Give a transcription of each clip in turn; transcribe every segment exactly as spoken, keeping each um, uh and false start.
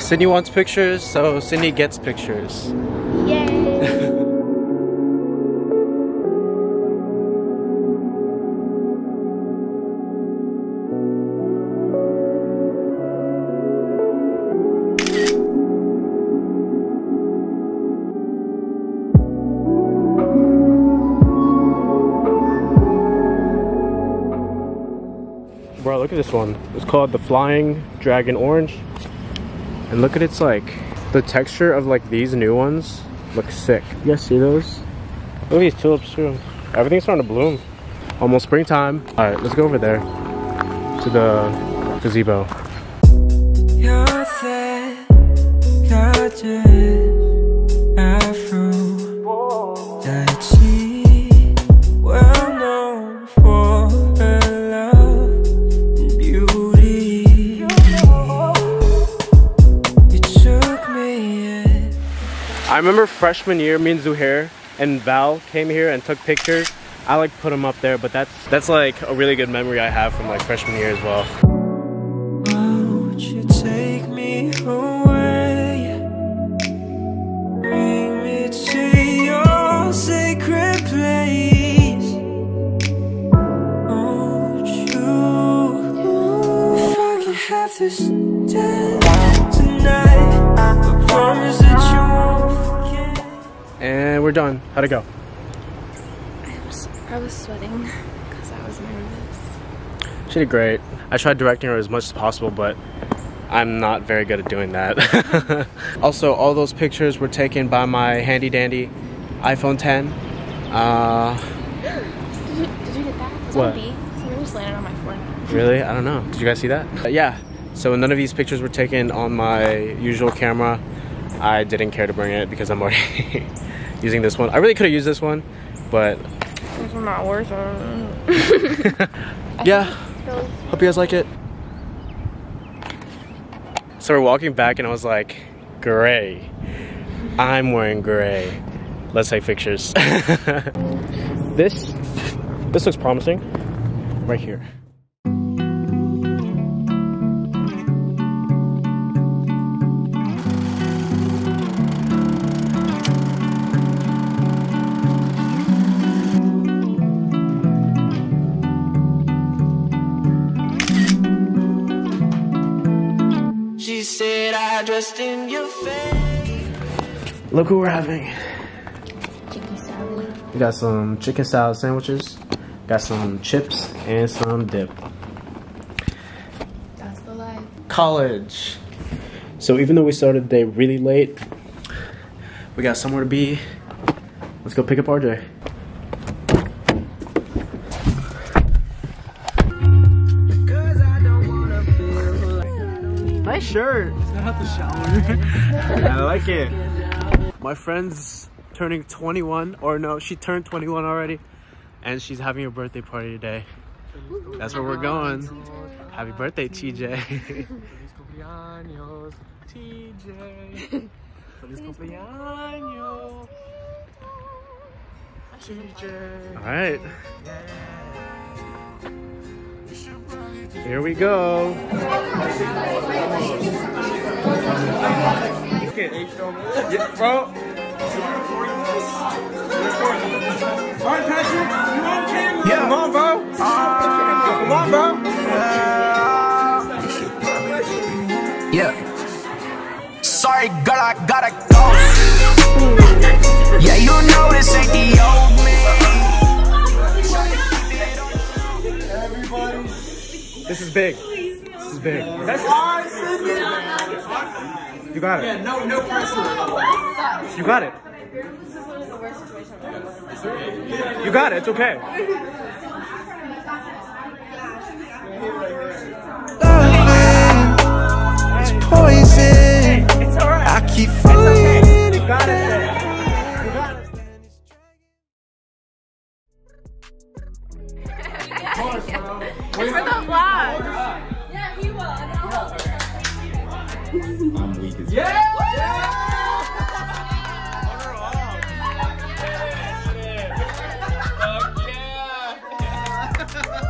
Sydney wants pictures, so Sydney gets pictures. Yay! Bro, look at this one. It's called the Flying Dragon Orange. And look at its like, the texture of like these new ones looks sick. You guys see those? Look at these tulips too. Everything's starting to bloom. Almost springtime. All right, let's go over there to the gazebo. You're that gorgeous afro that she well known for her love and beauty. You took me in. I remember freshman year, me and Zuhair and Val came here and took pictures. I like put them up there, but that's that's like a really good memory I have from like freshman year as well. Won't you take me away? Bring me to your sacred place. Won't you? If I can have this day tonight, I promise that you won't forget. And we're done. How'd it go? I was sweating because I was nervous. She did great. I tried directing her as much as possible, but I'm not very good at doing that. Also, all those pictures were taken by my handy dandy iPhone ten. Uh, did, you, did you get that? Was what? that a bee? Something just landed on my forehead. Really? I don't know. Did you guys see that? Uh, yeah. So none of these pictures were taken on my usual camera. I didn't care to bring it because I'm already using this one. I really could have used this one, but It's not worth it. yeah. Hope you guys like it. So we're walking back and I was like, gray. I'm wearing gray. Let's take pictures. This, this looks promising. Right here. She said I dressed in your face. Look who we're having. Chicken salad. We got some chicken salad sandwiches. Got some chips and some dip. That's the life. College. So even though we started the day really late, we got somewhere to be. Let's go pick up R J. Nice shirt. He's gonna have to shower. I like it. My friend's turning twenty-one, or no, she turned twenty-one already, and she's having a birthday party today. That's where we're going. Happy birthday, T J. Feliz cumpleaños, T J. Feliz cumpleaños, T J. All right. Here we go. Yeah, bro. Alright, Patrick, you on camera? Yeah, come on, bro. Uh, come on, bro. Uh, yeah. Sorry, girl, I gotta go. Yeah, you know this ain't the old me. Everybody. This is big. This is big. That's You got it. Yeah, no, no pressure. You got it. This is literally the worst situation I've ever seen. You got it. It's okay. Loving is poison. It's alright. I keep It's falling. okay. You got it. You got it. It's for the vlog. Yeah, he will. I'm weak as Yeah.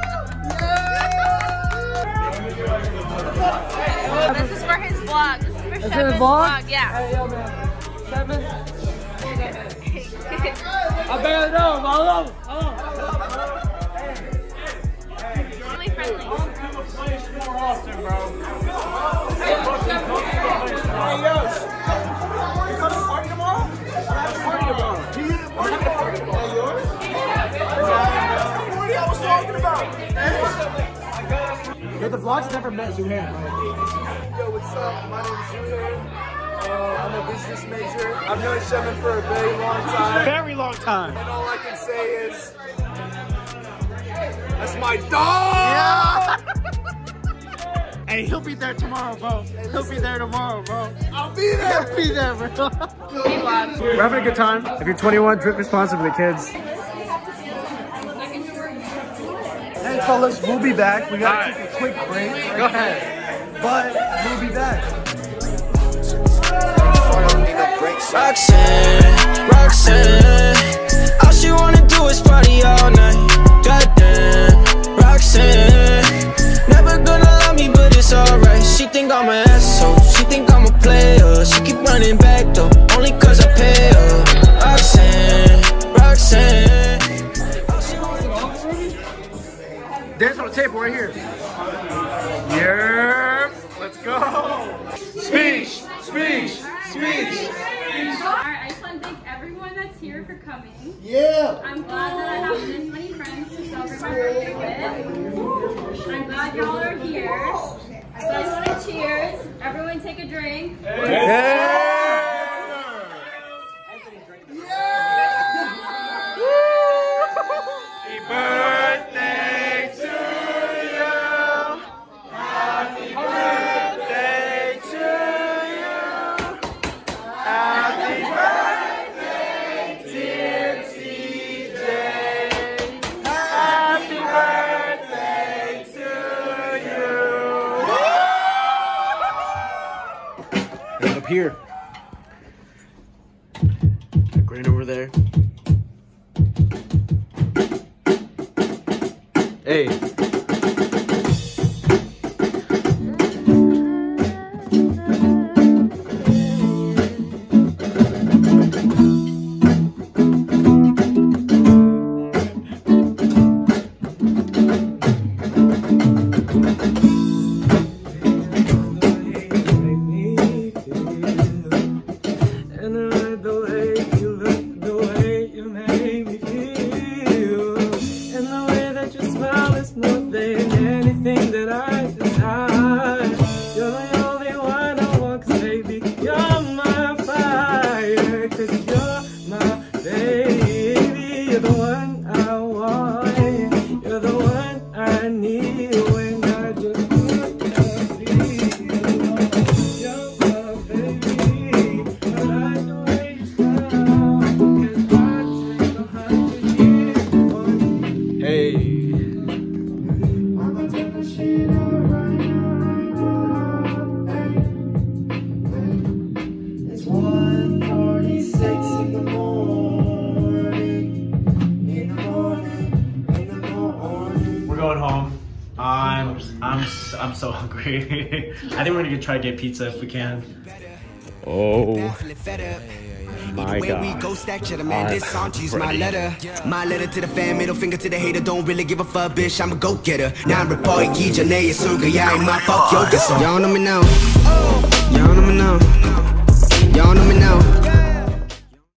This is for his vlog. This is for Siedmann's vlog. Yeah. Hey, yo, man. Siedmann? I barely know him. I love him. I love him. Family friendly. More often, bro. Hey, yo. You coming to party tomorrow? I'm having a party tomorrow. You need a party tomorrow? Is that yours? What are y'all talking about? Yo, the vlog's never met Zuhair. Yo, what's up? My name is Zuhair. Uh, I'm a business major. I've known Siedmann for a very long time. Very long time. And all I can say is, that's my dog! Yeah! Hey, he'll be there tomorrow, bro. He'll be there tomorrow, bro. I'll be there! He'll be there, bro. We're having a good time. If you're twenty-one, drink responsibly, kids. Hey, fellas, we'll be back. We gotta take a quick break. Go ahead. But we'll be back. Roxanne, Roxanne, all she wanna do is party all night. Goddamn, Roxanne, never gonna love me, but it's alright. She think I'm an asshole, she think I'm a player. She keep running back though, only cause I pay her. Roxanne, Roxanne. Dance on the table right here. Yeah, let's go. Speech, speech, speech. Alright, I just want to thank everyone that's here for coming. Yeah! I'm glad that I have this many friends to celebrate my birthday with. I'm glad y'all are here. So I just want to cheers. Everyone take a drink. Yeah. Happy birthday to you. Happy birthday to you. Happy birthday, dear T J. Happy birthday to you. And up here. Green over there. Hey. I'm so hungry. I think we're gonna try to get pizza if we can. Oh my god. We go stack cheddar, man. This song to use my letter. My letter to the fan, middle finger to the hater. Don't really give a fuck, bitch. I'm a go getter. Now I'm reporting key, Janae, Suga. Yeah, ain't my fuck, yo, this song. Y'all know me now. Y'all know me now.